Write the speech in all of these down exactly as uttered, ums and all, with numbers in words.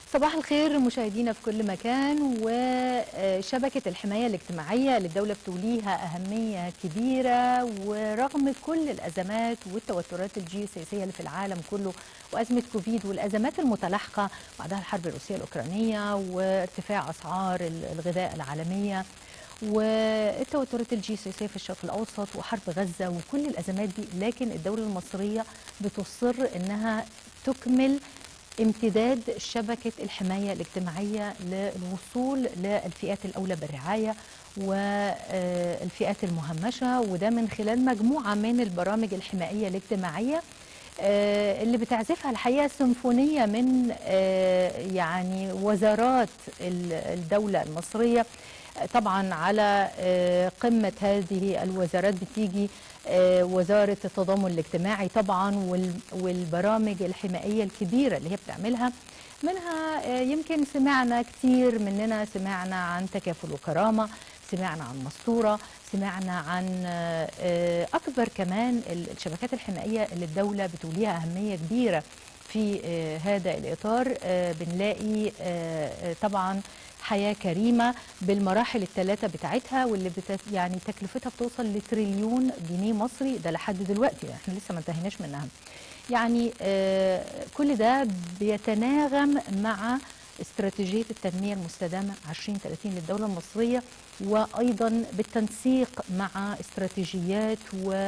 صباح الخير مشاهدينا في كل مكان. وشبكة الحماية الاجتماعية اللي الدولة بتوليها أهمية كبيرة، ورغم كل الأزمات والتوترات الجيوسياسية اللي في العالم كله وأزمة كوفيد والأزمات المتلاحقة بعدها الحرب الروسية الأوكرانية وارتفاع أسعار الغذاء العالمية والتوترات الجيوسياسية في الشرق الأوسط وحرب غزة وكل الأزمات دي، لكن الدولة المصرية بتصر أنها تكمل امتداد شبكة الحماية الاجتماعية للوصول للفئات الأولى بالرعاية والفئات المهمشة، وده من خلال مجموعة من البرامج الحمائية الاجتماعية اللي بتعزفها الحقيقة سيمفونية من يعني وزارات الدولة المصرية. طبعا على قمة هذه الوزارات بتيجي وزارة التضامن الاجتماعي طبعا، والبرامج الحمائية الكبيرة اللي هي بتعملها، منها يمكن سمعنا كتير مننا، سمعنا عن تكافل وكرامة، سمعنا عن مسطورة، سمعنا عن أكبر كمان الشبكات الحمائية اللي الدولة بتوليها أهمية كبيرة في هذا الإطار. بنلاقي طبعا حياة كريمة بالمراحل الثلاثة بتاعتها، واللي بت... يعني تكلفتها بتوصل لتريليون جنيه مصري، ده لحد دلوقتي احنا لسه ما انتهيناش منها. يعني آه كل ده بيتناغم مع استراتيجية التنمية المستدامة عشرين ثلاثين للدولة المصرية، وأيضا بالتنسيق مع استراتيجيات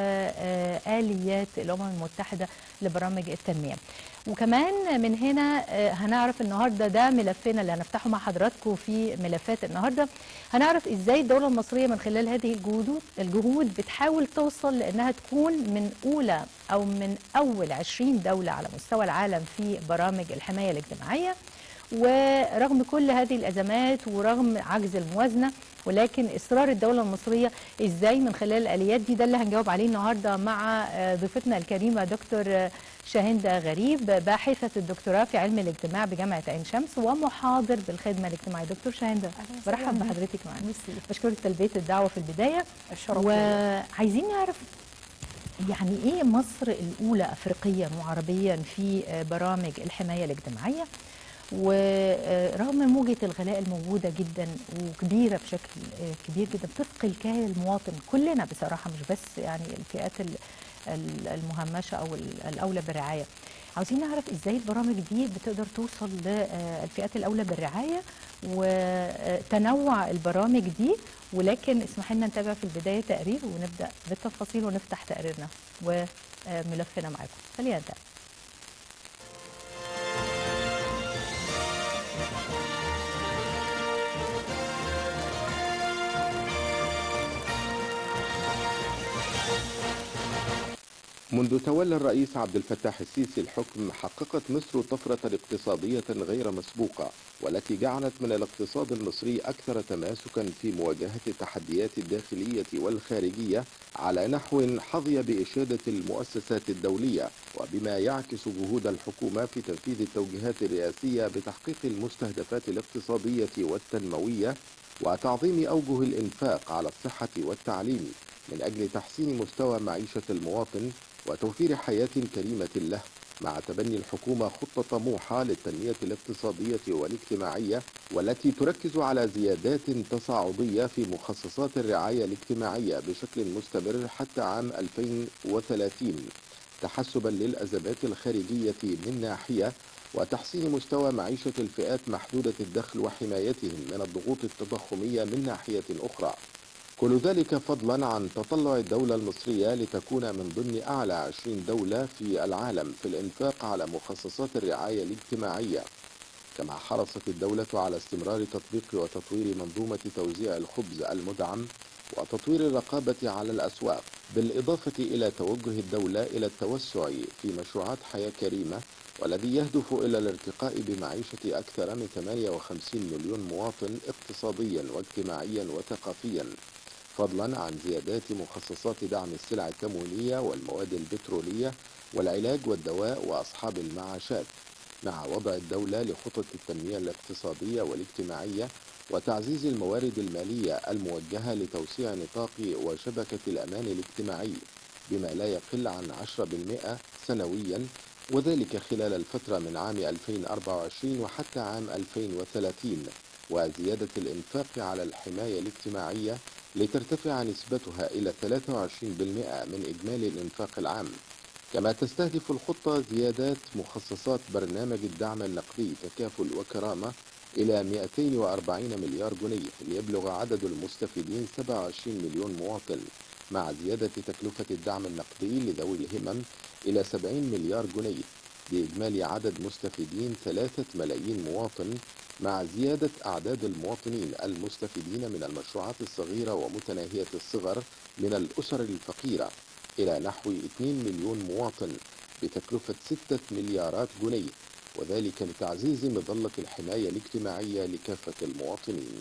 وآليات الأمم المتحدة لبرامج التنمية. وكمان من هنا هنعرف النهارده، ده ملفنا اللي هنفتحه مع حضراتكم في ملفات النهارده، هنعرف ازاي الدولة المصرية من خلال هذه الجهود الجهود بتحاول توصل لانها تكون من اولى او من اول عشرين دولة على مستوى العالم في برامج الحماية الاجتماعية. ورغم كل هذه الأزمات ورغم عجز الموازنة، ولكن إصرار الدولة المصرية إزاي من خلال الآليات دي، ده اللي هنجاوب عليه النهاردة مع ضيفتنا الكريمة دكتور شاهندة غريب، باحثة الدكتوراه في علم الاجتماع بجامعة عين شمس ومحاضر بالخدمة الاجتماعية. دكتور شاهندة، برحب بحضرتك معانا. بشكرك تلبية الدعوة في البداية، وعايزين نعرف يعني إيه مصر الأولى أفريقيا وعربيا في برامج الحماية الاجتماعية، ورغم موجة الغلاء الموجودة جدا وكبيرة بشكل كبير جدا بتثقل كاهل المواطن كلنا بصراحة، مش بس يعني الفئات المهمشة أو الأولى بالرعاية. عاوزين نعرف إزاي البرامج دي بتقدر توصل للفئات الأولى بالرعاية وتنوع البرامج دي. ولكن اسمح لنا نتابع في البداية تقرير ونبدأ بالتفاصيل ونفتح تقريرنا وملفنا معاكم. خلينا نبدأ. منذ تولى الرئيس عبد الفتاح السيسي الحكم، حققت مصر طفرة اقتصادية غير مسبوقة، والتي جعلت من الاقتصاد المصري أكثر تماسكا في مواجهة التحديات الداخلية والخارجية على نحو حظي بإشادة المؤسسات الدولية، وبما يعكس جهود الحكومة في تنفيذ التوجيهات الرئاسية بتحقيق المستهدفات الاقتصادية والتنموية وتعظيم أوجه الإنفاق على الصحة والتعليم من أجل تحسين مستوى معيشة المواطن وتوفير حياة كريمة له، مع تبني الحكومة خطة طموحة للتنمية الاقتصادية والاجتماعية، والتي تركز على زيادات تصاعدية في مخصصات الرعاية الاجتماعية بشكل مستمر حتى عام ألفين وثلاثين، تحسبا للأزمات الخارجية من ناحية، وتحسين مستوى معيشة الفئات محدودة الدخل وحمايتهم من الضغوط التضخمية من ناحية أخرى. كل ذلك فضلا عن تطلع الدولة المصرية لتكون من ضمن أعلى عشرين دولة في العالم في الإنفاق على مخصصات الرعاية الاجتماعية. كما حرصت الدولة على استمرار تطبيق وتطوير منظومة توزيع الخبز المدعم وتطوير الرقابة على الأسواق، بالإضافة إلى توجه الدولة إلى التوسع في مشروعات حياة كريمة، والذي يهدف إلى الارتقاء بمعيشة أكثر من ثمانية وخمسين مليون مواطن اقتصاديا واجتماعيا وثقافيا، فضلا عن زيادات مخصصات دعم السلع التموينية والمواد البترولية والعلاج والدواء وأصحاب المعاشات، مع وضع الدولة لخطط التنمية الاقتصادية والاجتماعية وتعزيز الموارد المالية الموجهة لتوسيع نطاق وشبكة الأمان الاجتماعي بما لا يقل عن عشرة بالمئة سنويا وذلك خلال الفترة من عام ألفين وأربعة وعشرين وحتى عام ألفين وثلاثين، وزيادة الإنفاق على الحماية الاجتماعية لترتفع نسبتها إلى ثلاثة وعشرين بالمئة من إجمالي الإنفاق العام. كما تستهدف الخطة زيادات مخصصات برنامج الدعم النقدي تكافل وكرامة إلى مئتين وأربعين مليار جنيه ليبلغ عدد المستفيدين سبعة وعشرين مليون مواطن، مع زيادة تكلفة الدعم النقدي لذوي الهمم إلى سبعين مليار جنيه بإجمالي عدد مستفيدين ثلاثة ملايين مواطن، مع زيادة أعداد المواطنين المستفيدين من المشروعات الصغيرة ومتناهية الصغر من الأسر الفقيرة إلى نحو اثنين مليون مواطن بتكلفة ستة مليارات جنيه، وذلك لتعزيز مظلة الحماية الاجتماعية لكافة المواطنين.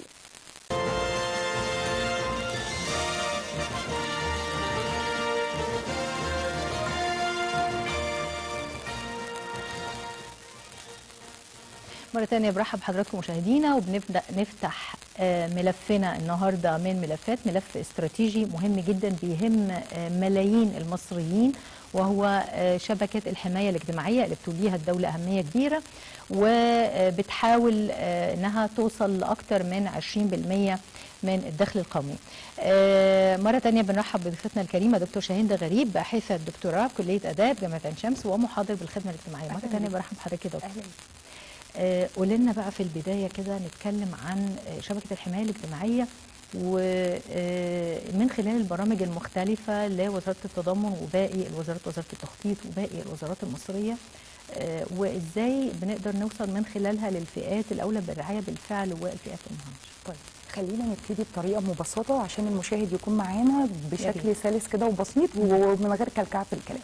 مرة تانية برحب بحضراتكم مشاهدينا، وبنبدأ نفتح ملفنا النهاردة من ملفات ملف استراتيجي مهم جدا بيهم ملايين المصريين، وهو شبكة الحماية الاجتماعية اللي بتوليها الدولة أهمية كبيرة، وبتحاول أنها توصل لأكثر من عشرين بالمئة من الدخل القومي. مرة تانية بنرحب بضيفتنا الكريمة دكتور شاهين غريب، باحثة دكتوراه بكلية آداب جامعة عين شمس ومحاضر بالخدمة الاجتماعية. مرة تانية برحب بحضرتك يا دكتور. قولي لنا بقى في البداية كده نتكلم عن شبكة الحماية الاجتماعية ومن خلال البرامج المختلفة لوزارة التضامن وباقي الوزارات، وزارة التخطيط وباقي الوزارات المصرية، وإزاي بنقدر نوصل من خلالها للفئات الأولى بالرعاية بالفعل والفئات المهمشة. طيب خلينا نبتدي بطريقة مبسطة عشان المشاهد يكون معانا بشكل سلس كده وبسيط ومن غير كلكعة في الكلام.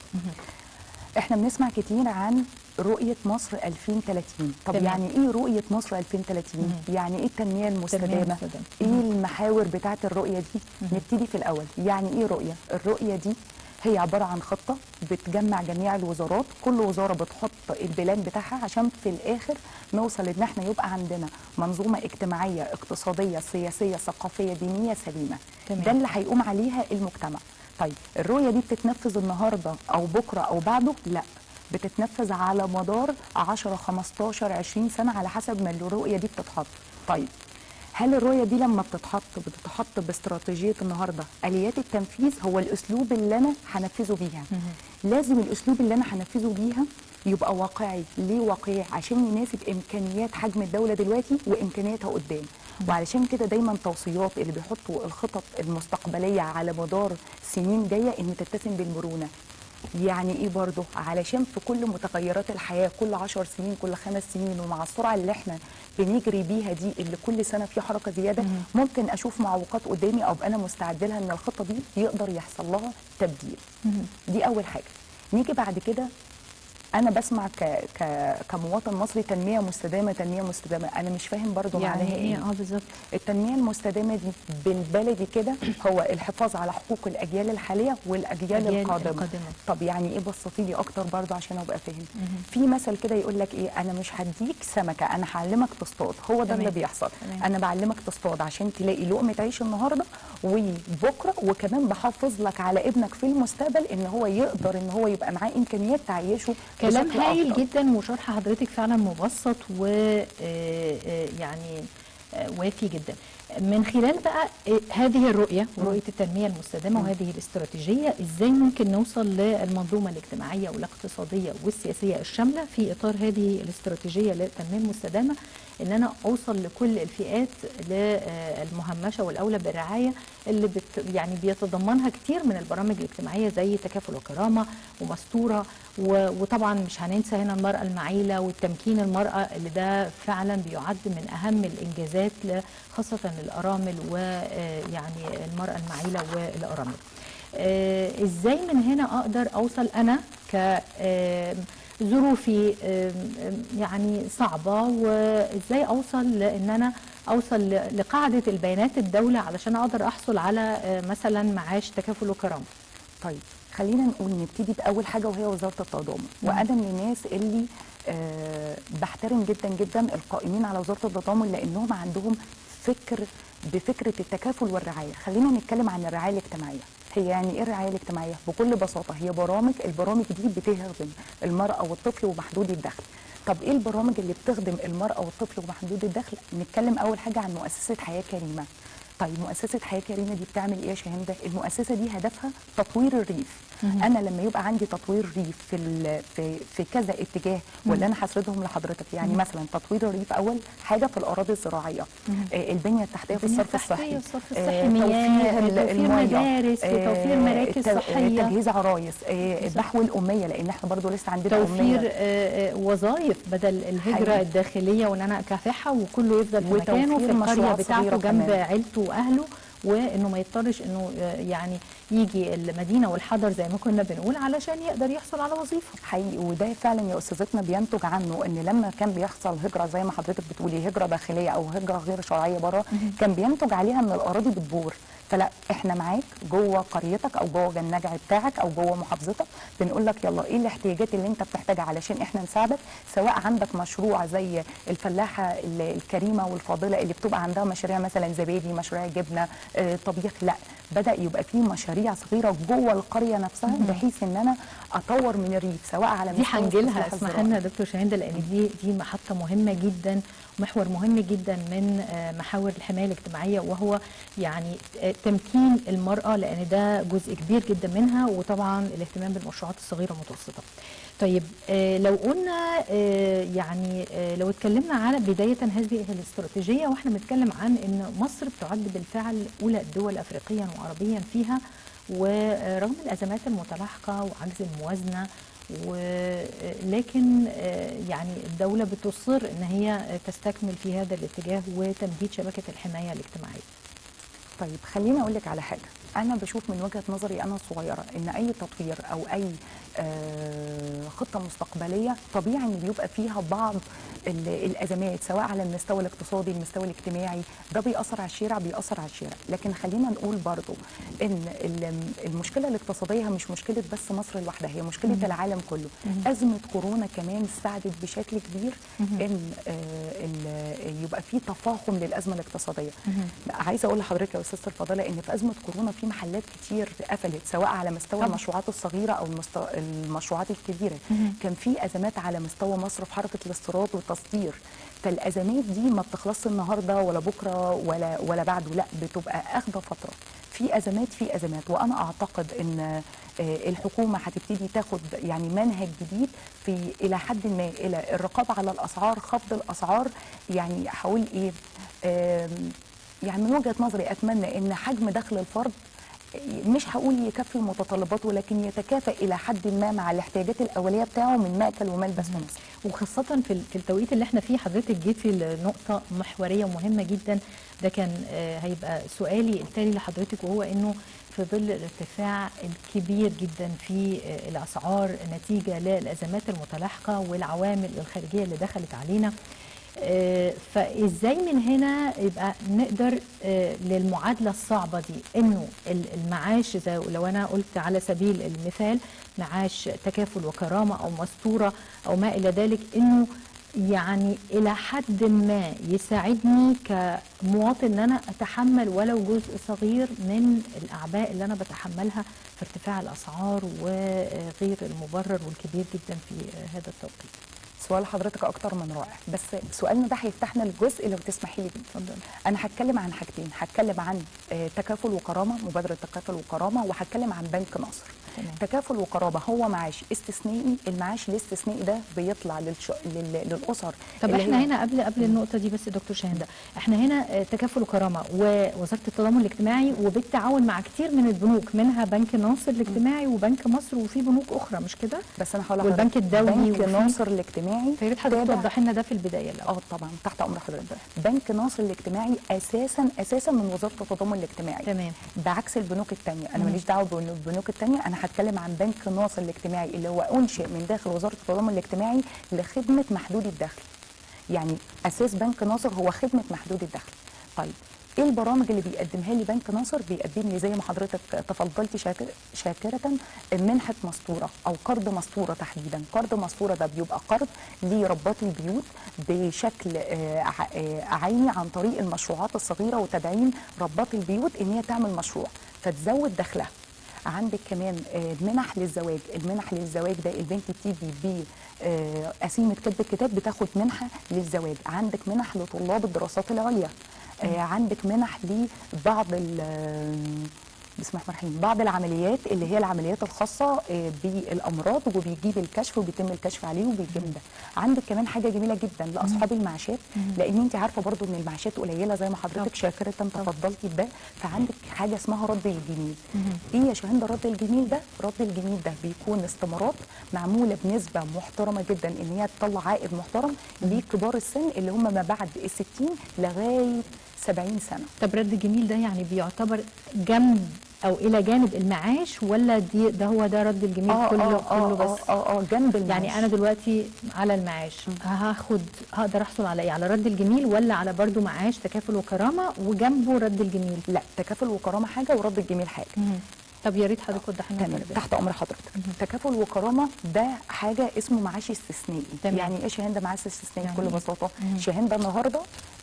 احنا بنسمع كتير عن رؤية مصر ألفين وثلاثين. طب تمام. يعني ايه رؤية مصر ألفين وثلاثين؟ مم. يعني ايه التنمية المستدامة؟ ايه المحاور بتاعة الرؤية دي؟ مم. نبتدي في الأول. يعني ايه رؤية؟ الرؤية دي هي عبارة عن خطة بتجمع جميع الوزارات، كل وزارة بتحط البلان بتاعها عشان في الآخر نوصل ان احنا يبقى عندنا منظومة اجتماعية اقتصادية سياسية ثقافية دينية سليمة. تمام. ده اللي هيقوم عليها المجتمع. طيب الرؤية دي بتتنفذ النهاردة أو بكرة أو بعده؟ لا، بتتنفذ على مدار عشرة خمستاشر عشرين سنة على حسب ما الرؤية دي بتتحط. طيب هل الرؤية دي لما بتتحط بتتحط باستراتيجية النهاردة آليات التنفيذ هو الأسلوب اللي أنا هنفذه بيها؟ لازم الأسلوب اللي أنا هنفذه بيها يبقى واقعي. ليه واقعي؟ عشان يناسب إمكانيات حجم الدولة دلوقتي وإمكانياتها قدام. وعلشان كده دايما توصيات اللي بيحطوا الخطط المستقبلية على مدار سنين جاية إن تتسم بالمرونة. يعني ايه برضه؟ علشان في كل متغيرات الحياه كل عشر سنين كل خمس سنين ومع السرعه اللي احنا بنجري بيها دي اللي كل سنه في حركه زياده، مم. ممكن اشوف معوقات قدامي او ابقى انا مستعده لها ان الخطه دي يقدر يحصل لها تبديل. مم. دي اول حاجه. نيجي بعد كده انا بسمع ك... ك... كمواطن مصري تنميه مستدامه تنميه مستدامه، انا مش فاهم برضو يعني معناها ايه. اه بالظبط. التنميه المستدامه دي بالبلدي كده هو الحفاظ على حقوق الاجيال الحاليه والاجيال القادمه. القادمه. طب يعني ايه؟ بسطي لي اكتر برضو عشان ابقى فاهم. في مثل كده يقول لك ايه، انا مش هديك سمكه انا هعلمك تصطاد. هو ده اللي بيحصل. تمام. انا بعلمك تصطاد عشان تلاقي لقمه عيش النهارده وبكره، وكمان بحافظ لك على ابنك في المستقبل ان هو يقدر ان هو يبقى معاه امكانيات تعيشه. كلام هايل جدا وشرح حضرتك فعلا مبسط ويعني وافي جدا. من خلال بقى هذه الرؤية ورؤية التنمية المستدامة وهذه الاستراتيجية، ازاي ممكن نوصل للمنظومة الاجتماعية والاقتصادية والسياسية الشاملة في إطار هذه الاستراتيجية للتنمية المستدامة، ان انا اوصل لكل الفئات المهمشة والأولى بالرعاية اللي بت يعني بيتضمنها كتير من البرامج الاجتماعية زي تكافل وكرامة ومستورة، وطبعا مش هننسى هنا المرأة المعيلة والتمكين المرأة اللي ده فعلا بيعد من أهم الإنجازات خاصة للأرامل ويعني المرأة المعيلة والأرامل. ازاي من هنا اقدر اوصل انا ك ظروفي يعني صعبة، وازاي اوصل لان انا اوصل لقاعدة البيانات الدولة علشان اقدر احصل على مثلا معاش تكافل وكرامة. طيب خلينا نقول نبتدي باول حاجة وهي وزارة التضامن. وانا من الناس اللي أه بحترم جدا جدا القائمين على وزارة التضامن لانهم عندهم فكر بفكرة التكافل والرعاية. خلينا نتكلم عن الرعاية الاجتماعية. هي يعني ايه الرعايه الاجتماعيه؟ بكل بساطه هي برامج، البرامج دي بتخدم المراه والطفل ومحدود الدخل. طب ايه البرامج اللي بتخدم المراه والطفل ومحدود الدخل؟ نتكلم اول حاجه عن مؤسسه حياه كريمه. طيب مؤسسه حياه كريمه دي بتعمل ايه يا شاهندة؟ المؤسسه دي هدفها تطوير الريف. انا لما يبقى عندي تطوير ريف في في في كذا اتجاه واللي انا هسردهم لحضرتك، يعني مم. مثلا تطوير الريف اول حاجه في الاراضي الزراعيه، آه البنيه التحتيه في الصرف الصحي، الصرف الصحي، مياه، توفير مدارس، آه توفير مراكز صحيه، تجهيز عرايس، آه محو الاميه، لان احنا برضو لسه عندنا توفير أمية. آه وظائف بدل الهجره حقيقي. الداخليه وان انا اكافحها وكله يفضل في مكانه في القريه بتاعته جنب عيلته واهله، وانه ما يضطرش انه يعني يجي المدينه والحضر زي ما كنا بنقول علشان يقدر يحصل على وظيفه. حقيقي، وده فعلا يا استاذتنا بينتج عنه ان لما كان بيحصل هجره زي ما حضرتك بتقولي، هجره داخليه او هجره غير شرعيه بره، كان بينتج عليها ان الاراضي بتبور. فلا، احنا معاك جوه قريتك او جوه النجع بتاعك او جوه محافظتك، بنقول لك يلا ايه الاحتياجات اللي انت بتحتاجها علشان احنا نساعدك، سواء عندك مشروع زي الفلاحه الكريمه والفاضله اللي بتبقى عندها مشاريع مثلا زبادي، مشاريع جبنه، اه طبيخ، لا بدا يبقى في مشاريع صغيره جوه القريه نفسها بحيث ان انا اطور من الريف سواء على دي هنجيلها. اسمح لنا دكتور شاهندة لان دي دي محطه مهمه جدا، محور مهم جدا من محاور الحمايه الاجتماعيه، وهو يعني تمكين المراه لان ده جزء كبير جدا منها، وطبعا الاهتمام بالمشروعات الصغيره والمتوسطه. طيب آه لو قلنا آه يعني آه لو اتكلمنا على بدايه هذه الاستراتيجيه، واحنا بنتكلم عن ان مصر بتعد بالفعل اولى الدول افريقيا وعربيا فيها، ورغم الازمات المتلاحقه وعجز الموازنه، ولكن يعني الدوله بتصر ان هي تستكمل في هذا الاتجاه وتمديد شبكه الحمايه الاجتماعيه. طيب خليني اقول لك على حاجه، انا بشوف من وجهه نظري انا الصغيره ان اي تطوير او اي آه خطه مستقبليه طبيعي ان بيبقى فيها بعض الازمات، سواء على المستوى الاقتصادي، المستوى الاجتماعي، ده بيأثر على الشارع بيأثر على الشارع. لكن خلينا نقول برضو ان المشكله الاقتصاديه مش مشكله بس مصر لوحدها، هي مشكله مم. العالم كله. مم. ازمه كورونا كمان ساعدت بشكل كبير مم. ان آه يبقى في تفاقم للازمه الاقتصاديه. عايزه اقول لحضرتك يا استاذه الفاضله ان في ازمه كورونا في محلات كتير قفلت، سواء على مستوى طبعا. المشروعات الصغيره او المشروعات الكبيره. مم. كان في ازمات على مستوى مصر في حركه الاستيراد والتصدير، فالازمات دي ما بتخلصش النهارده ولا بكره ولا ولا بعده، لا بتبقى اخده فتره. في ازمات في ازمات، وانا اعتقد ان الحكومه هتبتدي تاخد يعني منهج جديد في الى حد ما الى الرقابه على الاسعار، خفض الاسعار. يعني هقول ايه، يعني من وجهه نظري اتمنى ان حجم دخل الفرد مش هقول يكفي متطلباته، ولكن يتكافئ الى حد ما مع الاحتياجات الاوليه بتاعه من ماكل وملبس ونسك. وخاصه في في التوقيت اللي احنا فيه، حضرتك جيتي لنقطه محوريه ومهمه جدا، ده كان هيبقى سؤالي التالي لحضرتك، وهو انه في ظل الارتفاع الكبير جدا في الاسعار نتيجه للازمات المتلاحقه والعوامل الخارجيه اللي دخلت علينا، فازاي من هنا يبقى نقدر للمعادله الصعبه دي انه المعاش، زي لو انا قلت على سبيل المثال معاش تكافل وكرامه او مستوره او ما الى ذلك، انه يعني الى حد ما يساعدني كمواطن ان انا اتحمل ولو جزء صغير من الاعباء اللي انا بتحملها في ارتفاع الاسعار وغير المبرر والكبير جدا في هذا التوقيت. سؤال حضرتك اكتر من رائع، بس سؤالنا ده هيفتحنا الجزء لو تسمحي لي. اتفضلي. انا هتكلم عن حاجتين، هتكلم عن تكافل وكرامه، مبادره تكافل وكرامه، وهتكلم عن بنك ناصر. تمام. تكافل وكرامه هو معاش استثنائي، المعاش الاستثنائي ده بيطلع للش... لل... للاسر. طب احنا هنا قبل قبل النقطه دي بس دكتور شاهندة، احنا هنا تكافل وكرامه ووزاره التضامن الاجتماعي وبالتعاون مع كتير من البنوك، منها بنك ناصر الاجتماعي وبنك مصر وفي بنوك اخرى، مش كده؟ بس انا هقول لك والبنك الدولي بنك ناصر الاجتماعي، فيا ريت حضرتك توضحي لنا ده في البدايه الاول. اه طبعا تحت امر حضرتك. بنك ناصر الاجتماعي اساسا اساسا من وزاره التضامن الاجتماعي. تمام. بعكس البنوك الثانيه، انا ماليش دعوه بالبنوك الثانيه، انا هتكلم عن بنك ناصر الاجتماعي اللي هو انشئ من داخل وزاره التضامن الاجتماعي لخدمه محدود الدخل. يعني اساس بنك ناصر هو خدمه محدود الدخل. طيب ايه البرامج اللي بيقدمها لي بنك ناصر؟ بيقدم لي زي ما حضرتك تفضلتي شاكر شاكره منحه مستوره او قرض مستوره تحديدا. قرض مستوره ده بيبقى قرض لربات البيوت بشكل عيني عن طريق المشروعات الصغيره وتدعيم ربات البيوت ان هي تعمل مشروع فتزود دخلها. عندك كمان آه، منح للزواج. المنح للزواج ده البنت بتيجي ب آه، قسيمه كتب الكتاب بتاخد منحه للزواج. عندك منح لطلاب الدراسات العليا. آه، عندك منح لبعض ال بسم الله الرحمن الرحيم بعض العمليات اللي هي العمليات الخاصه آه، بالامراض، وبيجيب الكشف وبيتم الكشف عليه وبيتم ده. عندك كمان حاجه جميله جدا لاصحاب المعاشات، لان انت عارفه برضو ان المعاشات قليله زي ما حضرتك شاكره تفضلتي بده. فعندك حاجه اسمها رد الجميل. ايه يا شهندة رد الجميل ده؟ رد الجميل ده بيكون استمارات معموله بنسبه محترمه جدا ان هي تطلع عائد محترم لكبار السن اللي هم ما بعد الستين لغايه سبعين سنه. طب رد الجميل ده يعني بيعتبر جنب او الى جانب المعاش، ولا دي ده هو ده رد الجميل آه كله آه كله آه بس؟ اه اه جنب المعاش. يعني انا دلوقتي على المعاش هاخد هقدر احصل على ايه؟ على رد الجميل، ولا على برضو معاش تكافل وكرامه وجنبه رد الجميل؟ لا، تكافل وكرامه حاجه ورد الجميل حاجه. مم. طب يا ريت حضرتك توضح لنا تمام، الفرق. تحت امر حضرتك. تكافل وكرامه ده حاجه اسمه معاش استثنائي. تمام. يعني ايه شهاده معاش استثنائي يعني بكل إيه؟ بساطه؟ مم. شهاده النهارده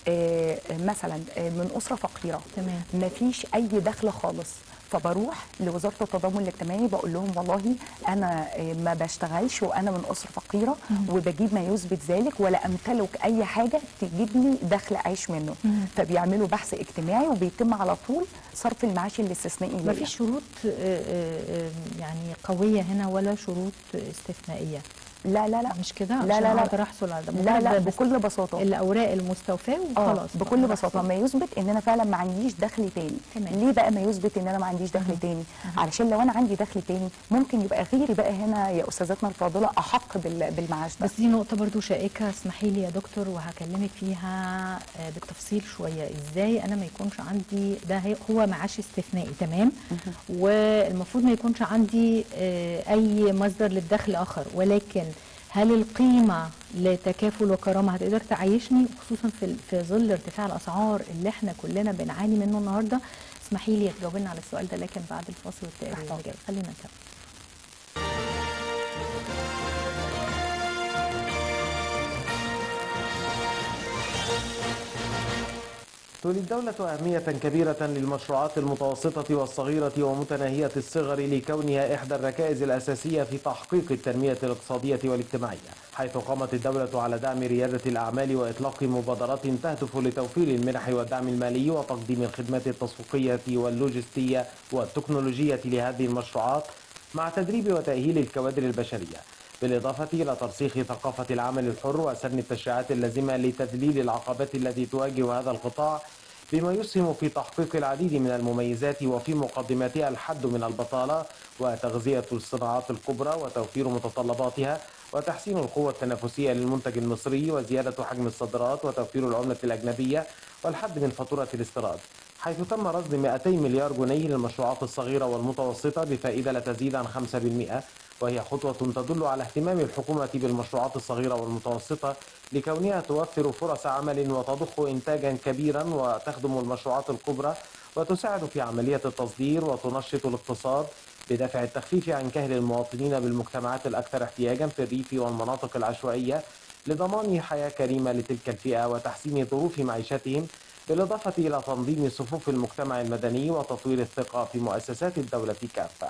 آه مثلا آه من اسره فقيره، تمام. ما فيش اي دخل خالص، فبروح لوزاره التضامن الاجتماعي بقول لهم والله انا آه ما بشتغلش وانا من اسره فقيره، مم. وبجيب ما يثبت ذلك ولا امتلك اي حاجه تجيب لي دخل اعيش منه. مم. فبيعملوا بحث اجتماعي وبيتم على طول صرف المعاش الاستثنائي ما ليا. فيش شروط آه، آه، آه، يعني قويه هنا ولا شروط استثنائيه؟ لا لا لا مش كده؟ لا عشان لا لا اقدر احصل على ده. لا لا مجرد بس بكل بساطه الاوراق المستوفاه اه وخلاص. بكل بقدر بساطه أحصل. ما يثبت ان انا فعلا ما عنديش دخل تاني. تمام. ليه بقى ما يثبت ان انا ما عنديش دخل مهم. تاني؟ مهم. علشان لو انا عندي دخل تاني ممكن يبقى غيري بقى هنا يا استاذتنا الفاضله احق بال- بالمعاش ده. بس دي نقطة برضو شائكة، اسمحي لي يا دكتور وهكلمك فيها آه، بالتفصيل شوية. ازاي انا ما يكونش عندي ده هي- هو معاش استثنائي تمام، والمفروض ما يكونش عندي آه، اي مصدر للدخل اخر، ولكن هل القيمة لتكافل وكرامة هتقدر تعيشني، خصوصا في في ظل ارتفاع الاسعار اللي احنا كلنا بنعاني منه النهارده؟ اسمحي لي تجاوبنا على السؤال ده، لكن بعد الفاصل والتقرير اللي جاي. خلينا نكمل. تولي الدولة أهمية كبيرة للمشروعات المتوسطة والصغيرة ومتناهية الصغر لكونها إحدى الركائز الأساسية في تحقيق التنمية الاقتصادية والاجتماعية، حيث قامت الدولة على دعم ريادة الأعمال وإطلاق مبادرات تهدف لتوفير المنح والدعم المالي وتقديم الخدمات التسويقية واللوجستية والتكنولوجية لهذه المشروعات، مع تدريب وتأهيل الكوادر البشرية، بالإضافة إلى ترسيخ ثقافة العمل الحر وسن التشريعات اللازمة لتذليل العقبات التي تواجه هذا القطاع، بما يسهم في تحقيق العديد من المميزات وفي مقدماتها الحد من البطالة وتغذية الصناعات الكبرى وتوفير متطلباتها وتحسين القوة التنافسية للمنتج المصري وزيادة حجم الصادرات وتوفير العملة الأجنبية والحد من فاتورة الاستيراد، حيث تم رصد مئتين مليار جنيه للمشروعات الصغيرة والمتوسطة بفائدة لا تزيد عن خمسة بالمئة، وهي خطوة تدل على اهتمام الحكومة بالمشروعات الصغيرة والمتوسطة لكونها توفر فرص عمل وتضخ إنتاجا كبيرا وتخدم المشروعات الكبرى وتساعد في عملية التصدير وتنشط الاقتصاد بدافع التخفيف عن كهل المواطنين بالمجتمعات الأكثر احتياجا في الريف والمناطق العشوائية لضمان حياة كريمة لتلك الفئة وتحسين ظروف معيشتهم، بالإضافة إلى تنظيم صفوف المجتمع المدني وتطوير الثقة في مؤسسات الدولة كافة.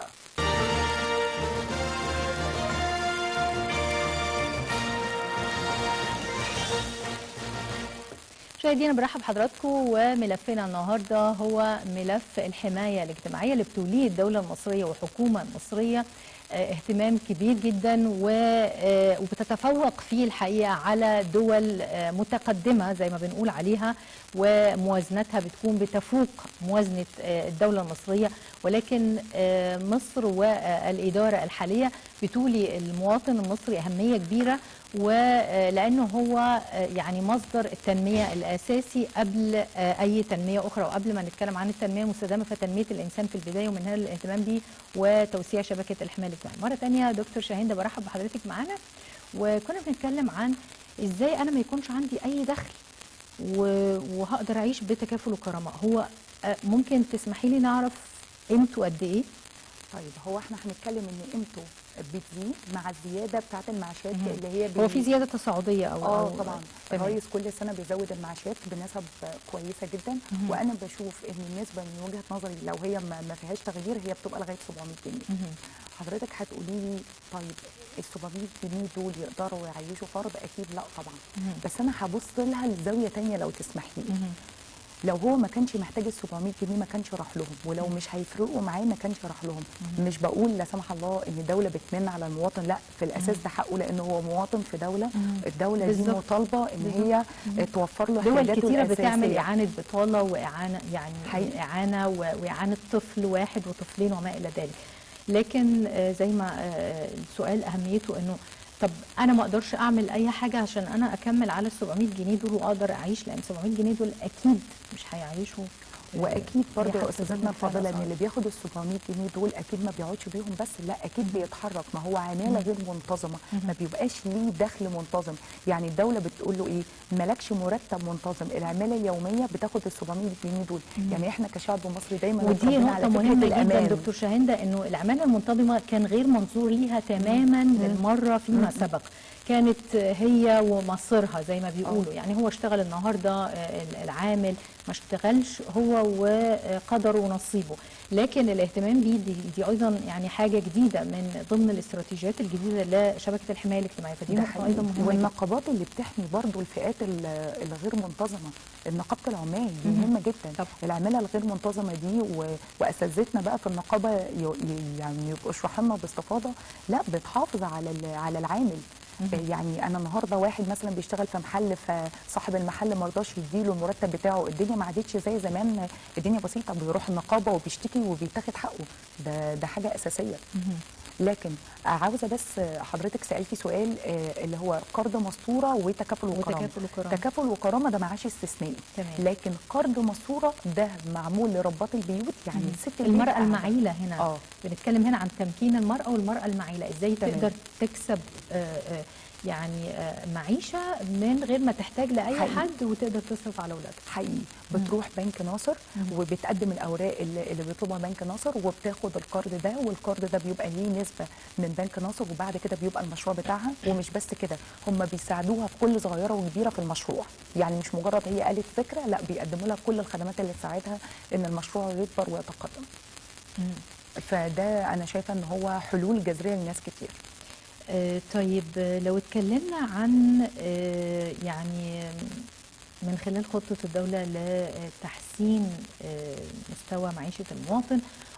مشاهدينا برحب بحضراتكم، وملفنا النهارده هو ملف الحمايه الاجتماعيه اللي بتوليه الدوله المصريه والحكومه المصريه اهتمام كبير جدا، وبتتفوق فيه الحقيقه على دول متقدمه زي ما بنقول عليها، وموازنتها بتكون بتفوق موازنه الدوله المصريه، ولكن مصر والاداره الحاليه بتولي المواطن المصري اهميه كبيره، ولانه هو يعني مصدر التنميه الاساسي قبل اي تنميه اخرى، وقبل ما نتكلم عن التنميه المستدامه فتنميه الانسان في البدايه، ومن هنا الاهتمام به وتوسيع شبكه الحمايه الاجتماعيه. مره ثانيه دكتور شاهين برحب بحضرتك معانا، وكنا بنتكلم عن ازاي انا ما يكونش عندي اي دخل وهقدر اعيش بتكافل وكرامه. هو ممكن تسمحي لي نعرف قيمته قد ايه؟ طيب هو احنا هنتكلم ان قيمته بتزيد مع الزياده بتاعه المعاشات مهم. اللي هي هو في زياده تصاعديه او اه أو- طبعا تمام. الرئيس كل سنه بيزود المعاشات بنسب كويسه جدا. مهم. وانا بشوف ان النسبه من وجهه نظري لو هي ما ما فيهاش تغيير هي بتبقى لغايه سبعمية جنيه. مهم. حضرتك هتقولي لي طيب ال سبعمية جنيه دول يقدروا يعيشوا فرد؟ اكيد لا طبعا. مهم. بس انا هبص لها لزاويه ثانيه لو تسمحي لي. مهم. لو هو ما كانش محتاج ال سبعمية جنيه ما كانش راح لهم، ولو مش هيفرقوا معاه ما كانش راح لهم. مش بقول لا سمح الله ان الدوله بتمن على المواطن، لا في الاساس ده حقه لانه هو مواطن في دوله. الدوله دي بالظبط. مطالبه ان هي توفر له دول احتياجاته كتيرة الاساسيه. بتعمل إعانة بطالة وإعانة يعني حقيقي. إعانة و- وإعانة طفل واحد وطفلين وما إلى ذلك. لكن آه، زي ما آه، السؤال أهميته إنه طب أنا ما أقدرش أعمل أي حاجة عشان أنا أكمل على ال سبعمية جنيه دول وأقدر أعيش، لأن سبعمية جنيه دول أكيد مش هيعيشوا. واكيد برضه هي يا حق استاذتنا تظن الفاضله فعلا ان صعب. اللي بياخد ال سبعمية جنيه دول اكيد ما بيقعدش بيهم بس، لا اكيد بيتحرك. ما هو عماله غير منتظمه، ما بيبقاش ليه دخل منتظم. يعني الدوله بتقول له ايه؟ مالكش مرتب منتظم، العماله اليوميه بتاخد ال سبعمية جنيه دول. يعني احنا كشعب مصري دايما ودي متربيين نقطة على فكره مهمة جدا الامان. دكتور شاهندة، انه العمالة المنتظمة كان غير منظور ليها تماما للمرة فيما سبق. كانت هي ومصيرها زي ما بيقولوا، يعني هو اشتغل النهارده العامل ما اشتغلش هو وقدره ونصيبه. لكن الاهتمام بيه دي, دي ايضا يعني حاجه جديده من ضمن الاستراتيجيات الجديده لشبكه الحمايه الاجتماعيه، فدي ده نقطه حقيقي. ايضا مهمه جدا. والنقابات اللي بتحمي برضو الفئات ال- الغير منتظمه، نقابه العمال دي مهمه جدا. طبعا. العماله الغير منتظمه دي و- واساتذتنا بقى في النقابه ي- ي- يعني يبقوا يشرحوا لنا باستفاضه، لا بتحافظ على ال- على العامل. يعني انا النهارده واحد مثلا بيشتغل في محل، فصاحب المحل ما رضاش يديله المرتب بتاعه، الدنيا ما عادتش زي زمان، الدنيا بسيطه، بيروح النقابه وبيشتكي وبيتاخد حقه. ده ده حاجه اساسيه. لكن عاوزه بس حضرتك سالتي سؤال آه، اللي هو قرض مستوره وتكافل وكرامه. وتكافل وكرامة. تكافل وكرامه ده معاش استثنائي. تمام. لكن قرض مستوره ده معمول لربات البيوت، يعني الست البيت المرأة قاعدة. المعيلة هنا اه بنتكلم هنا عن تمكين المرأة والمرأة المعيلة، ازاي تمام. تقدر تكسب آه، آه، يعني آه، معيشة من غير ما تحتاج لأي حقيقي. حد وتقدر تصرف على أولادها. حقيقي. بتروح بنك ناصر وبتقدم الاوراق اللي, اللي بيطلبها بنك ناصر وبتاخد القرض ده، والقرض ده بيبقى ليه نسبه من بنك ناصر، وبعد كده بيبقى المشروع بتاعها. ومش بس كده، هم بيساعدوها في كل صغيره وكبيره في المشروع، يعني مش مجرد هي قالت فكره، لا بيقدموا لها كل الخدمات اللي تساعدها ان المشروع يكبر ويتقدم. فده انا شايفه ان هو حلول جذريه لناس كتير. آه، طيب آه، لو اتكلمنا عن آه، يعني من خلال خطة الدولة لتحسين آه، مستوى معيشة المواطن،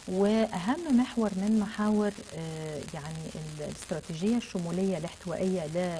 وأهم محور من محاور آه، يعني ال- الاستراتيجية الشمولية الاحتوائية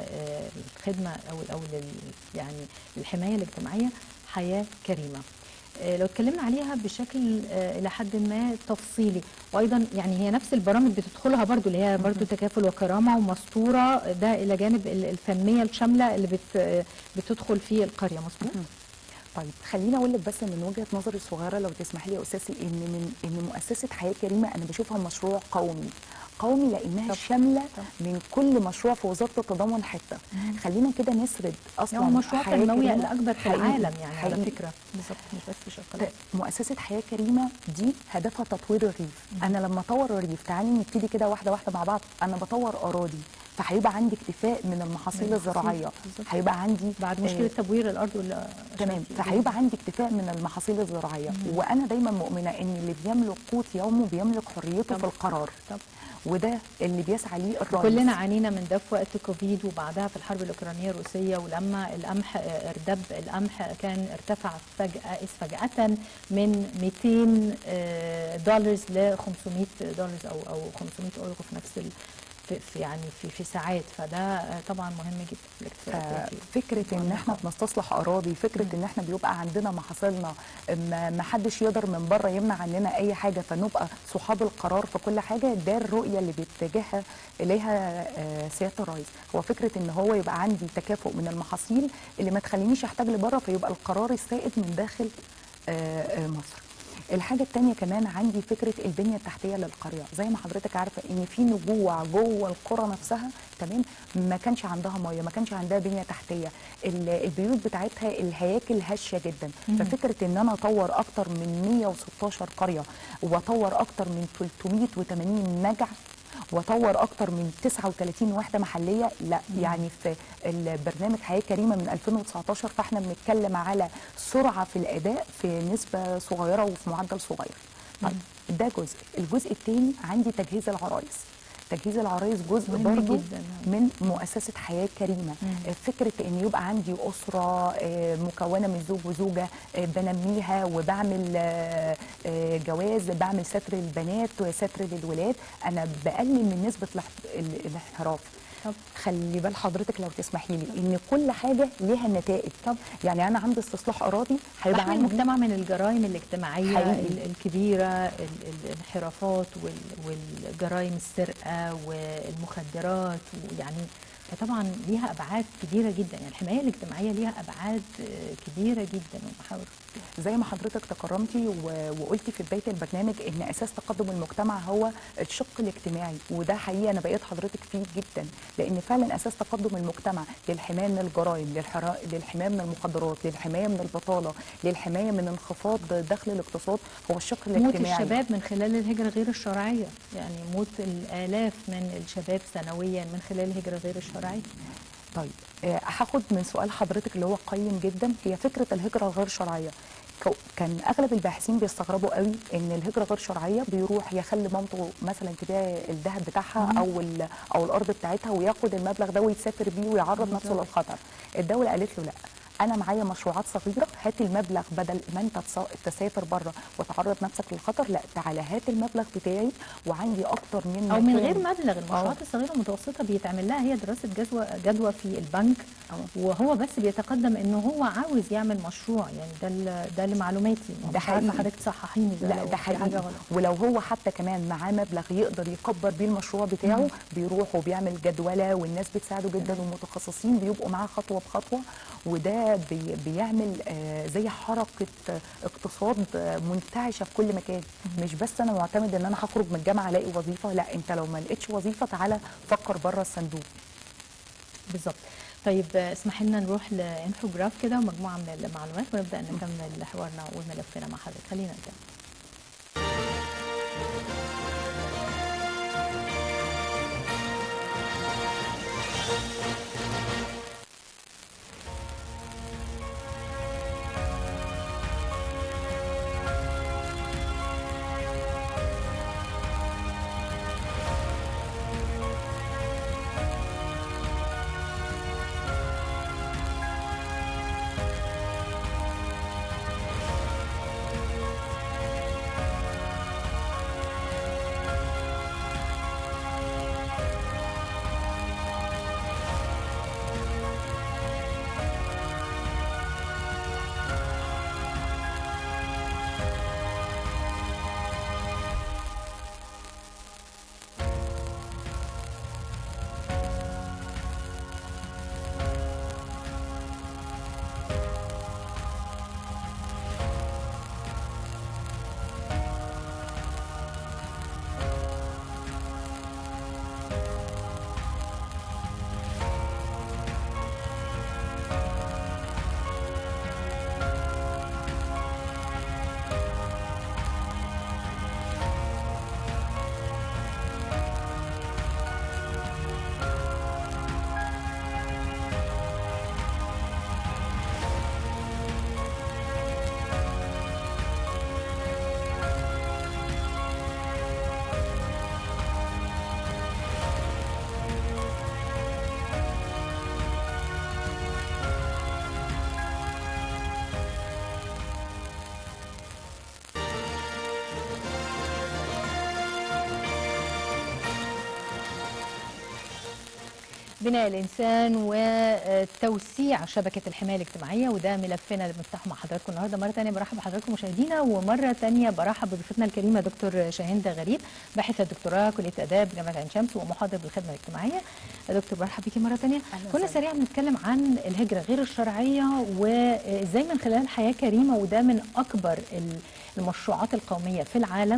للخدمة أو أو لل- يعني الحماية الاجتماعية، حياة كريمة. آه، لو اتكلمنا عليها بشكل آه، الى حد ما تفصيلي، وايضا يعني هي نفس البرامج بتدخلها برضو، اللي هي برضو تكافل وكرامه ومستوره، ده الى جانب ال- التنميه الشامله اللي بت آه، بتدخل في القريه، مظبوط؟ طيب خليني اقول لك بس من وجهه نظري الصغيره لو تسمح لي يا استاذي، ان من ان مؤسسه حياه كريمه انا بشوفها مشروع قومي. قومي لانها طب. شامله طب. من كل مشروع في وزاره التضامن حته. خلينا كده نسرد اصلا هو مشروع حياة تنموي كريمة. الاكبر في حقيقي. العالم يعني على حقيقي. فكره، بالظبط، مش بس في شرق مؤسسه حياه كريمه دي هدفها تطوير الريف. انا لما اطور الريف، تعالي نبتدي كده واحده واحده مع بعض، انا بطور اراضي فهيبقى عندي اكتفاء من المحاصيل من الزراعيه، بالظبط. هيبقى عندي بعد آه، مشكله تبوير الارض ولا تمام، فهيبقى عندي اكتفاء من المحاصيل الزراعيه. وانا دايما مؤمنه ان اللي بيملك قوت يومه بيملك حريته طب. في القرار. طب. وده اللي بيسعى ليه الرئيس. كلنا عانينا من ده في وقت كوفيد وبعدها في الحرب الاوكرانيه الروسيه، ولما القمح آه، اردب القمح كان ارتفع فجاه فجاه من مئتين آه، دولار ل خمسمائة دولار او او خمسمائة اورو في نفس ال في في يعني في في ساعات، فده آه، طبعا مهم جدا الاكتفاء الذاتي. فكره ان احنا بنستصلح اراضي، فكره ان احنا بيبقى عندنا محاصيلنا، ما ما حدش يقدر من بره يمنع عننا اي حاجه، فنبقى صحاب القرار في كل حاجه. ده الرؤيه اللي بيتجهها اليها آه، سياده الرئيس. هو فكره ان هو يبقى عندي تكافؤ من المحاصيل اللي ما تخلينيش احتاج لبره، فيبقى القرار السائد من داخل آه، آه، مصر. الحاجة التانية كمان عندي فكرة البنية التحتية للقرية. زي ما حضرتك عارفة ان في نجوع جوه القرى نفسها، تمام، ما كانش عندها مية، ما كانش عندها بنية تحتية، ال- البيوت بتاعتها الهياكل هشة جدا. ففكرة ان انا اطور اكتر من مئة وستاشر قرية واطور اكتر من ثلاثمائة وثمانين نجع واطور اكتر من تسعة وثلاثين وحده محليه، لا يعني في البرنامج حياه كريمه من ألفين وتسعتاشر، فاحنا بنتكلم على سرعه في الاداء في نسبه صغيره وفي معدل صغير. طيب ده جزء. الجزء الثاني عندي تجهيز العرايس. تجهيز العرايس جزء مهم برضو جداً. من مؤسسه حياه كريمه. مم. فكره ان يبقى عندي اسره آه، مكونه من زوج وزوجه، آه، بنميها وبعمل آه، آه، جواز، بعمل ستر للبنات وستر للولاد، انا بقلل من نسبه الاح- ال- الانحراف. طب. خلي بال حضرتك لو تسمحي لي ان كل حاجه ليها نتائج. طب يعني انا عندي استصلاح اراضي هيبقى بحمي عندي المجتمع من الجرائم الاجتماعية حقيقي. ال- الكبيرة، ال- الانحرافات وال- والجرائم السرقة والمخدرات، ويعني فطبعا ليها أبعاد كبيرة جدا. يعني الحماية الاجتماعية ليها أبعاد آه، كبيرة جدا ومحاور. زي ما حضرتك تكرمتي و- وقلتي في بدايه البرنامج ان اساس تقدم المجتمع هو الشق الاجتماعي، وده حقيقه انا بقيت حضرتك فيه جدا، لان فعلا اساس تقدم المجتمع للحمايه من الجرائم، للحرا- للحمايه من المخدرات، للحمايه من البطاله، للحمايه من انخفاض دخل الاقتصاد، هو الشق موت الاجتماعي. الشباب من خلال الهجرة غير الشرعية، يعني موت الآلاف من الشباب سنويا من خلال الهجرة غير الشرعية. طيب آه، هاخد من سؤال حضرتك اللي هو قيم جدا، هي فكره الهجره الغير شرعيه. كو- كان اغلب الباحثين بيستغربوا قوي ان الهجره غير شرعيه بيروح يخلي مامته مثلا تبيع الذهب بتاعها او ال- او الارض بتاعتها وياخد المبلغ ده ويسافر بيه ويعرض نفسه بالظبط. للخطر. الدوله قالت له لا، انا معايا مشروعات صغيره، هات المبلغ بدل ما انت تص- تسافر بره وتعرض نفسك للخطر، لا تعالى هات المبلغ بتاعي وعندي اكتر من او من مكان. غير مبلغ. المشروعات آه. الصغيره والمتوسطه بيتعمل لها هي دراسه جدوى جدوى في البنك، وهو بس بيتقدم انه هو عاوز يعمل مشروع. يعني ده ال- ده لمعلوماتي، ده مش عارفه حقيقي. حضرتك تصححيني ده لا لو ده في حاجه حقيقي. غلط. ولو هو حتى كمان معاه مبلغ يقدر يكبر بيه المشروع بتاعه، مم. بيروح وبيعمل جدوله والناس بتساعده جدا والمتخصصين بيبقوا معاه خطوه بخطوه، وده بي بيعمل آه زي حركه آه اقتصاد آه منتعشه في كل مكان. مش بس انا معتمد ان انا هخرج من الجامعه الاقي وظيفه، لا انت لو ما لقيتش وظيفه تعالى فكر بره الصندوق. بالظبط. طيب آه، اسمحي لنا نروح لانفوجراف كده ومجموعه من المعلومات ونبدا نكمل حوارنا وملفنا مع حضرتك. خلينا نبدا. بناء الانسان وتوسيع شبكه الحمايه الاجتماعيه، وده ملفنا اللي بنفتحه مع حضراتكم النهارده. مره ثانيه برحب بحضراتكم مشاهدينا، ومره ثانيه برحب بضيفتنا الكريمه دكتور شاهندة غريب، باحثه دكتوراه كليه اداب جامعه عين شمس ومحاضر بالخدمه الاجتماعيه. دكتور برحب بيكي مره ثانيه. كنا سريعا بنتكلم عن الهجره غير الشرعيه وازاي من خلال حياه كريمه، وده من اكبر المشروعات القوميه في العالم،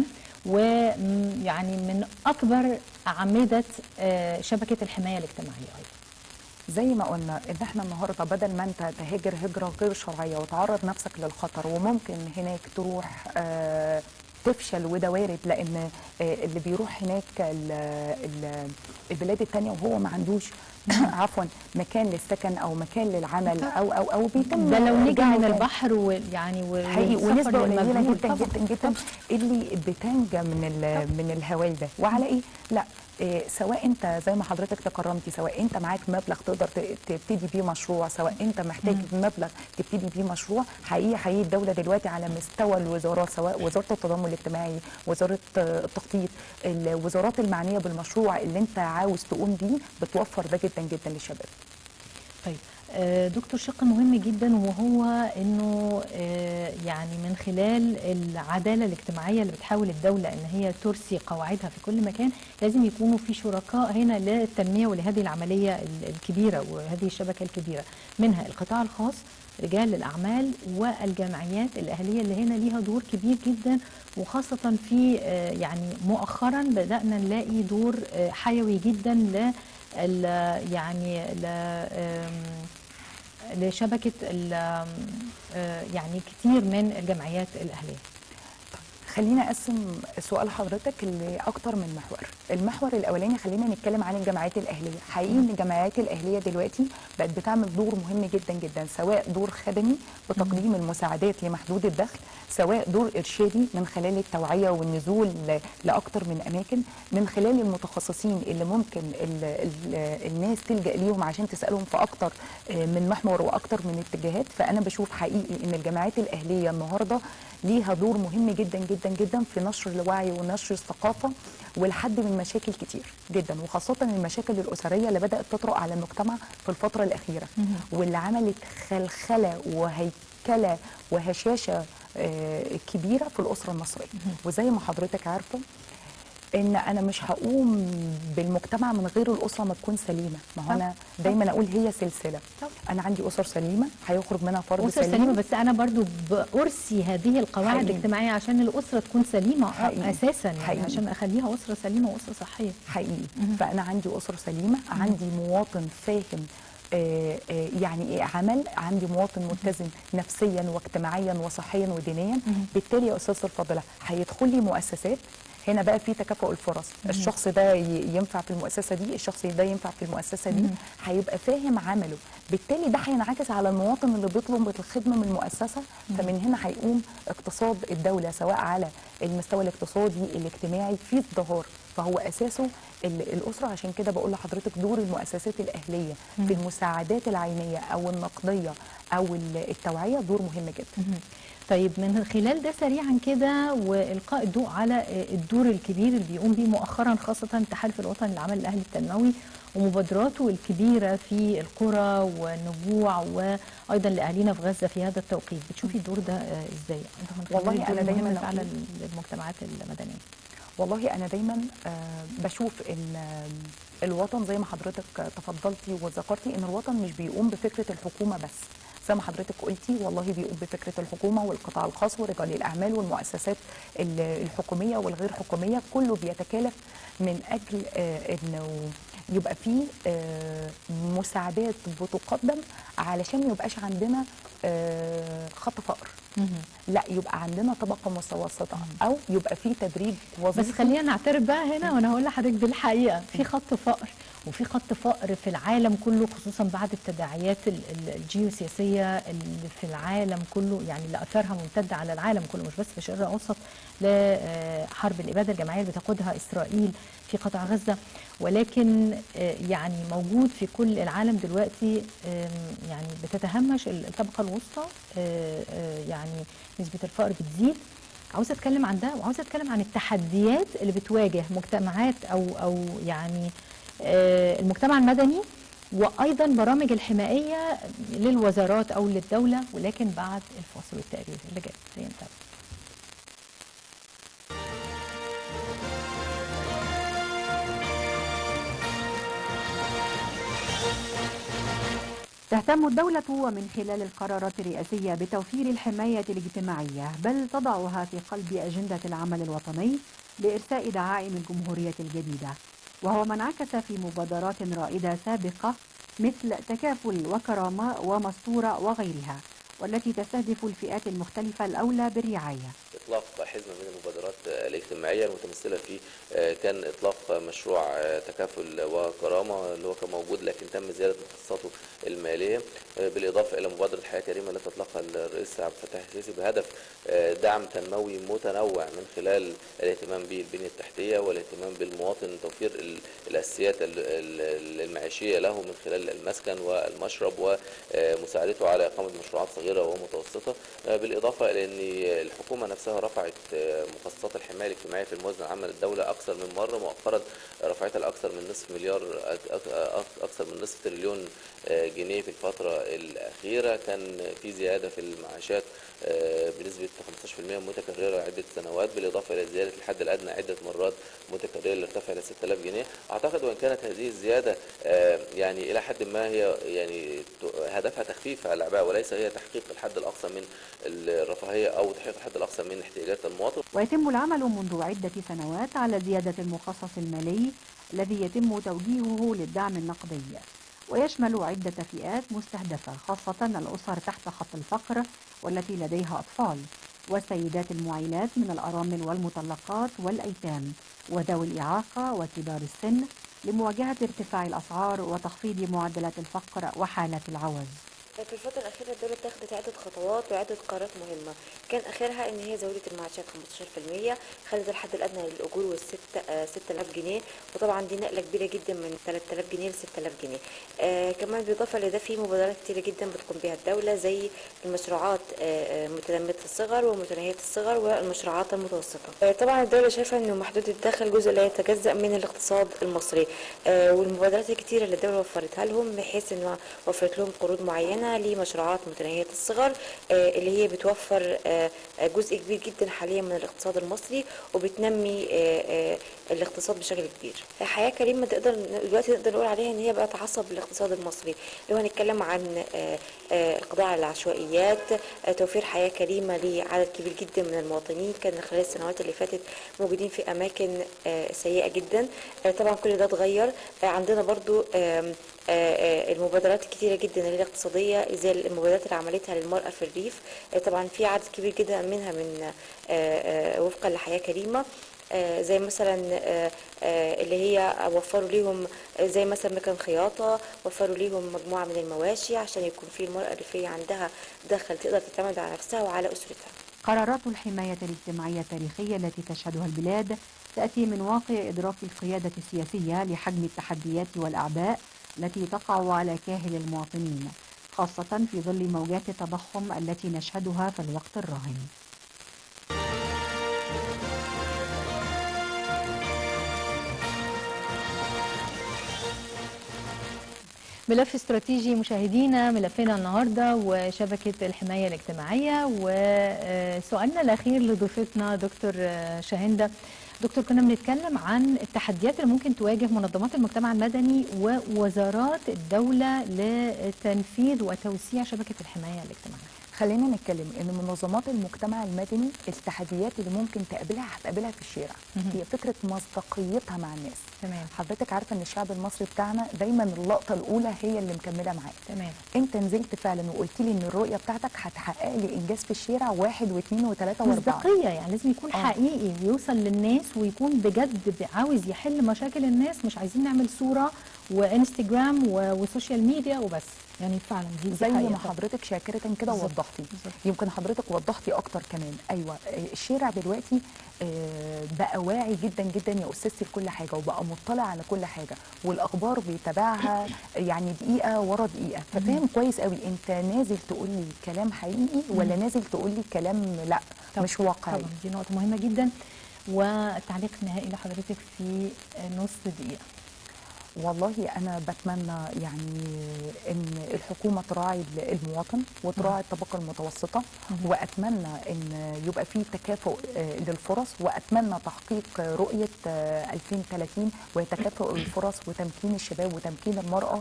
ويعني من اكبر اعمده شبكه الحمايه الاجتماعيه ايضا. زي ما قلنا ان احنا النهارده بدل ما انت تهاجر هجره غير شرعيه وتعرض نفسك للخطر، وممكن هناك تروح آه تفشل، وده وارد، لان آه، اللي بيروح هناك ال- ال- البلاد التانية وهو ما عندوش عفوا مكان للسكن او مكان للعمل او او او بيتم ده لو نجي إرجاعه من تاني. البحر ويعني حقيقي ونسبه قليله جدا طبعا. جدا جدا اللي بتنجى من ال- من الهوال ده. وعلى ايه؟ لا إيه، سواء انت زي ما حضرتك تكرمتي، سواء انت معاك مبلغ تقدر ت- تبتدي بيه مشروع، سواء انت محتاج مبلغ تبتدي بيه مشروع، حقيقي حقيقي الدوله دلوقتي على مستوى الوزارات، سواء وزاره التضامن الاجتماعي، وزاره آه، التخطيط، الوزارات المعنيه بالمشروع اللي انت عاوز تقوم بيه، بتوفر ده جدا جدا للشباب. طيب آه، دكتور، شق مهم جدا وهو انه آه، يعني من خلال العداله الاجتماعيه اللي بتحاول الدوله ان هي ترسي قواعدها في كل مكان، لازم يكونوا في شركاء هنا للتنميه ولهذه العمليه ال- الكبيره وهذه الشبكه الكبيره، منها القطاع الخاص، رجال الاعمال، والجمعيات الاهليه اللي هنا ليها دور كبير جدا، وخاصه في آه، يعني مؤخرا بدانا نلاقي دور آه، حيوي جدا ل ال- يعني ل آم، لشبكة ال- آم، آه، يعني كتير من الجمعيات الأهلية. خلينا اقسم سؤال حضرتك لاكتر من محور. المحور الاولاني خلينا نتكلم عن الجمعيات الاهليه. حقيقي ان الجمعيات الاهليه دلوقتي بقت بتعمل دور مهم جدا جدا، سواء دور خدمي بتقديم المساعدات لمحدود الدخل، سواء دور ارشادي من خلال التوعيه والنزول ل- لاكتر من اماكن، من خلال المتخصصين اللي ممكن ال ال الناس تلجا ليهم عشان تسالهم في اكتر آه، من محور واكتر من اتجاهات. فانا بشوف حقيقي ان الجمعيات الاهليه النهارده ليها دور مهم جدا جدا جدا في نشر الوعي ونشر الثقافه والحد من مشاكل كتير جدا، وخاصه المشاكل الاسريه اللي بدات تطرق على المجتمع في الفتره الاخيره، واللي عملت خلخله وهيكله وهشاشه آه، كبيره في الاسره المصريه. وزي ما حضرتك عارفه ان انا مش هقوم بالمجتمع من غير الاسره ما تكون سليمه. ما هو انا دايما اقول هي سلسله. انا عندي اسر سليمه هيخرج منها فرد أسرة سليم. سليمة، بس أنا برضو بأرسي هذه القواعد حقيقي. الاجتماعية عشان الأسرة تكون سليمة حقيقي. أساسا، يعني حقيقي. عشان أخليها أسرة سليمة وأسرة صحية. حقيقي. فانا عندي اسره سليمه، عندي مواطن فاهم آه، آه، يعني ايه عمل، عندي مواطن متزن نفسيا واجتماعيا وصحيا ودينيا. بالتالي يا استاذه الفاضله هيدخل لي مؤسسات، هنا بقى في تكافؤ الفرص، الشخص ده ي- ينفع في المؤسسه دي، الشخص ده ينفع في المؤسسه دي، هيبقى فاهم عمله. بالتالي ده هينعكس على المواطن اللي بيطلب الخدمه من المؤسسه. فمن هنا هيقوم اقتصاد الدوله، سواء على المستوى الاقتصادي الاجتماعي، في ازدهار. فهو اساسه ال- الاسره. عشان كده بقول لحضرتك دور المؤسسات الاهليه في المساعدات العينيه او النقديه او ال- التوعيه دور مهم جدا. طيب من خلال ده سريعا كده والقاء الضوء على الدور الكبير اللي بيقوم به مؤخرا خاصه التحالف الوطني للعمل الاهلي التنموي ومبادراته الكبيره في القرى والنجوع وايضا لاهالينا في غزه في هذا التوقيت، بتشوفي الدور ده آه، ازاي؟ أيضاً من خلال والله الدور أنا دايماً المهم أقول- فعلا للمجتمعات المدنيه. والله انا دايما آه، بشوف ال- الوطن زي ما حضرتك تفضلتي وذكرتي ان الوطن مش بيقوم بفكره الحكومه بس، زي ما حضرتك قلتي والله بيقوم بفكره الحكومه والقطاع الخاص ورجال الاعمال والمؤسسات ال- الحكوميه والغير حكوميه، كله بيتكالف من اجل آه، انه يبقى فيه آه، مساعدات بتقدم علشان ما يبقاش عندنا آه، خط فقر. لا، يبقى عندنا طبقه متوسطه او يبقى في تدريب وظيفي. بس خلينا نعترف بقى هنا وانا هقول لحضرتك بالحقيقه في خط فقر، وفي خط فقر في العالم كله خصوصا بعد التداعيات ال- ال- الجيوسياسيه اللي في العالم كله، يعني اللي اثرها ممتده على العالم كله مش بس في الشرق الاوسط، لحرب الاباده الجماعيه اللي بتقودها اسرائيل في قطاع غزه، ولكن آه، يعني موجود في كل العالم دلوقتي. آم، يعني بتتهمش الطبقه الوسطى، آه، آه، يعني نسبه الفقر بتزيد. عاوزه اتكلم عن ده وعاوزه اتكلم عن التحديات اللي بتواجه مجتمعات او او يعني آه، المجتمع المدني، وايضا برامج الحمائيه للوزارات او للدوله، ولكن بعد الفاصل والتقرير اللي جاي. خلينا نتابع. تهتم الدولة ومن خلال القرارات الرئاسية بتوفير الحماية الاجتماعية، بل تضعها في قلب أجندة العمل الوطني لإرساء دعائم الجمهورية الجديدة، وهو ما انعكس في مبادرات رائدة سابقة مثل تكافل وكرامة ومستورة وغيرها، والتي تستهدف الفئات المختلفة الأولى بالرعاية. اطلاق حزمه من المبادرات الاجتماعيه المتمثله في كان اطلاق مشروع تكافل وكرامه اللي هو كان موجود لكن تم زياده مخصصاته الماليه، بالاضافه الى مبادره حياه كريمه التي اطلقها الرئيس عبد الفتاح السيسي بهدف دعم تنموي متنوع من خلال الاهتمام بالبنيه التحتيه والاهتمام بالمواطن، توفير الاساسيات المعيشيه له من خلال المسكن والمشرب ومساعدته على اقامه مشروعات صغيره ومتوسطه، بالاضافه الى ان الحكومه نفسها رفعت مخصصات الحمايه الاجتماعيه في الموازنه العامه للدوله اكثر من مره، مؤخرا رفعتها لاكثر من نصف مليار اكثر من نصف تريليون جنيه في الفتره الاخيره. كان في زياده في المعاشات بنسبه خمسة عشر بالمئة متكرره عده سنوات، بالاضافه الى زياده الحد الادنى عده مرات متكرره اللي ارتفع الى ستة آلاف جنيه. اعتقد وان كانت هذه الزياده يعني الى حد ما هي يعني هدفها تخفيف الاعباء وليس هي تحقيق الحد الاقصى من الرفاهيه او تحقيق الحد الاقصى من احتياجات المواطن. ويتم العمل منذ عدة سنوات على زيادة المخصص المالي الذي يتم توجيهه للدعم النقدي، ويشمل عدة فئات مستهدفة خاصة الأسر تحت خط الفقر والتي لديها أطفال، والسيدات المعيلات من الأرامل والمطلقات والأيتام وذوي الإعاقة وكبار السن، لمواجهة ارتفاع الأسعار وتخفيض معدلات الفقر وحالة العوز. في الفترة الأخيرة الدولة اتخذت عدة خطوات وعدة قرارات مهمة، كان آخرها إن هي زودت المعاشات خمسة عشر بالمئة، خلت الحد الأدنى للأجور والست ستة آلاف جنيه، وطبعا دي نقلة كبيرة جدا من ثلاثة آلاف جنيه ل ستة آلاف جنيه. آه كمان بالإضافة لده في مبادرات كتيرة جدا بتقوم بها الدولة زي المشروعات آه متنمية الصغر ومتناهية الصغر والمشروعات المتوسطة. آه طبعا الدولة شايفة إنه محدود الدخل جزء لا يتجزأ من الاقتصاد المصري، آه والمبادرات الكتيرة اللي الدولة وفرتها لهم بحيث إنه وفرت لهم قروض معينة لمشروعات متناهية الصغر اللي هي بتوفر جزء كبير جدا حاليا من الاقتصاد المصري وبتنمي الاقتصاد بشكل كبير. حياة كريمة تقدر دلوقتي نقدر نقول عليها ان هي بقت عصب الاقتصاد المصري، لو هنتكلم عن القضاء على العشوائيات، توفير حياة كريمة لعدد كبير جدا من المواطنين كان خلال السنوات اللي فاتت موجودين في اماكن سيئة جدا. طبعا كل ده اتغير. عندنا برضو المبادرات الكتيرة جدا الاقتصادية زي المبادرات اللي عملتها للمرأة في الريف، طبعا في عدد كبير جدا منها من وفقا لحياة كريمة، زي مثلا اللي هي وفروا ليهم زي مثلا مكان خياطة، وفروا ليهم مجموعة من المواشي عشان يكون في المرأة الريفية عندها دخل تقدر تعتمد على نفسها وعلى أسرتها. قرارات الحماية الاجتماعية التاريخية التي تشهدها البلاد تأتي من واقع إدراك القيادة السياسية لحجم التحديات والأعباء التي تقع على كاهل المواطنين، خاصة في ظل موجات التضخم التي نشهدها في الوقت الراهن. ملف استراتيجي مشاهدينا، ملفنا النهارده وشبكه الحمايه الاجتماعيه، وسؤالنا الاخير لضيفتنا دكتور شاهندة. دكتور، كنا بنتكلم عن التحديات اللي ممكن تواجه منظمات المجتمع المدني ووزارات الدوله لتنفيذ وتوسيع شبكه الحمايه الاجتماعيه. خلينا نتكلم ان منظمات المجتمع المدني التحديات اللي ممكن تقابلها هتقابلها في الشارع، هي فكره مصداقيتها مع الناس. تمام. حضرتك عارفه ان الشعب المصري بتاعنا دايما اللقطه الاولى هي اللي مكمله معاه. تمام. انت نزلت فعلا وقلت لي ان الرؤيه بتاعتك هتحقق لي انجاز في الشارع واحد واثنين وثلاثه واربعه. مصداقيه، يعني لازم يكون آه. حقيقي ويوصل للناس ويكون بجد عاوز يحل مشاكل الناس، مش عايزين نعمل صوره وانستجرام وسوشيال ميديا وبس. يعني فعلا دي زي ما حضرتك شاكره كده وضحتي، يمكن حضرتك وضحتي اكتر كمان. ايوه، الشارع دلوقتي بقى واعي جدا جدا يا استاذتي لكل حاجه، وبقى مطلع على كل حاجه، والاخبار بيتابعها يعني دقيقه ورا دقيقه، ففاهم كويس قوي انت نازل تقول لي كلام حقيقي ولا نازل تقول لي كلام لا طب مش واقعي. طبعا دي نقطه مهمه جدا. والتعليق النهائي لحضرتك في نص دقيقه. والله أنا بتمنى يعني إن الحكومة تراعي المواطن وتراعي الطبقة المتوسطة، وأتمنى إن يبقى في تكافؤ للفرص، وأتمنى تحقيق رؤية ألفين وثلاثين وتكافؤ الفرص وتمكين الشباب وتمكين المرأة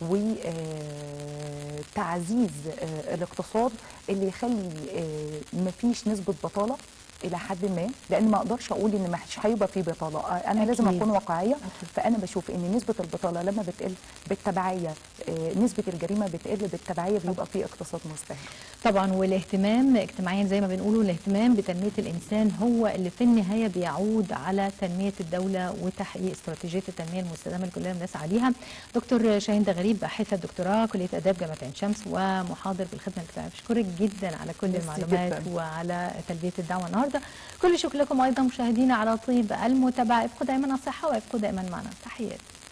وتعزيز الاقتصاد اللي يخلي مفيش نسبة بطالة الى حد ما، لان ما اقدرش اقول ان مش هيبقى في بطاله، انا أكيد. لازم اكون واقعيه. أكيد. فانا بشوف ان نسبه البطاله لما بتقل بالتبعيه آه، نسبه الجريمه بتقل، بالتبعيه بيبقى في اقتصاد مزدهر. طبعا والاهتمام اجتماعيا زي ما بنقوله، الاهتمام بتنميه الانسان هو اللي في النهايه بيعود على تنميه الدوله وتحقيق استراتيجيه التنميه المستدامه اللي كلنا بنسعى ليها. دكتور شاهين دغريب، باحثه دكتوراه كليه اداب جامعه عين شمس ومحاضر بالخدمه الاجتماعيه، بشكرك جدا على كل المعلومات جداً. وعلى تلبيه الدعوه النهارده. كل شكر لكم ايضا مشاهدينا على طيب المتابعه، ابقوا دائما على الصحه وابقوا دائما معنا. تحياتي.